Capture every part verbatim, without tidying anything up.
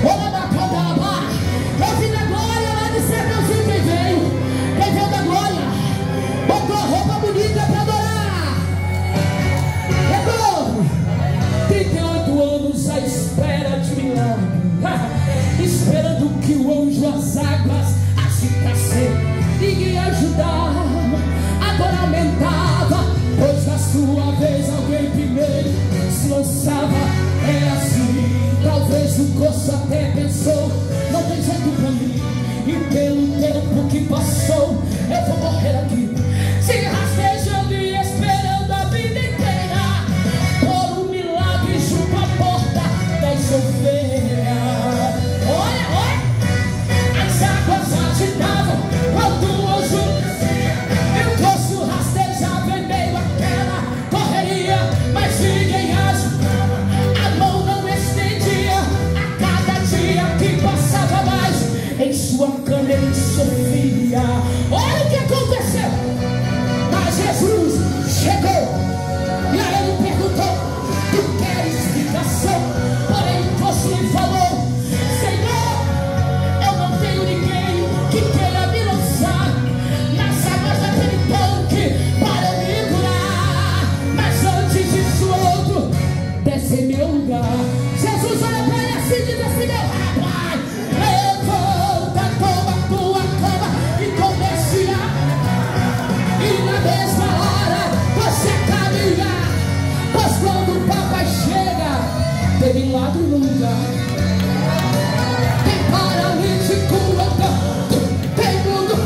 Olha da Candaba. Eu vi da glória lá de Sertãozinho. Quem veio? Quem veio da glória? Botou roupa bonita pra adorar. Chegou. trinta e oito anos à espera de milagre. Esperando que o anjo as águas agitasse e ajudar. A dor aumentava, pois na sua vez alguém primeiro se lançava. É assim, talvez o corpo até pensou: não tem jeito pra mim, e pelo tempo que passou eu vou morrer aqui, se rastejando e esperando a vida inteira por um milagre junto à porta das ovelhas. Olha, olha, as águas agitavam quando o anjo descia, e o corpo rastejava em meio àquela correria, mas ninguém ajudava, a mão não estendia. A cada dia que passava mais, em sua cama ele sofria. Olha o que aconteceu. Mas Jesus chegou e aí ele perguntou: tu queres explicação? Porém o moço lhe falou: Senhor, eu não tenho ninguém que queira me lançar nas águas daquele tanque para me curar. Mas antes disso outro desce em meu lugar. Jesus olha para ele assim e diz assim: meu rapaz, levanta, toma tua cama e comece a, e na mesma hora você caminhar, pois quando o papai chega tem milagre no lugar. Tem paralítico andando, tem mundo,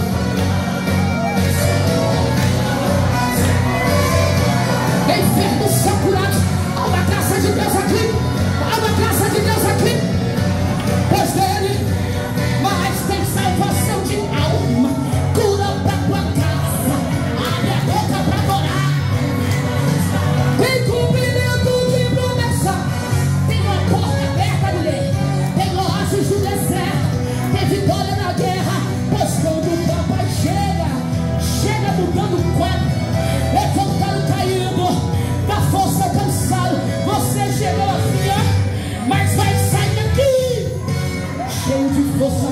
enfermos são curados. Há uma graça de Deus aqui, há uma graça de Deus aqui, pois dele, mas tem salvação de alma, cura pra tua casa, abre a boca pra adorar, tem cumprimento de promessa, tem uma porta aberta, mulher, tem oásis no deserto, tem vitória na guerra, pois quando o papai chega, chega mudando o quadro, levantando o caído, da força cansado. Você chegou assim, ó, mas vai sair daqui cheio de força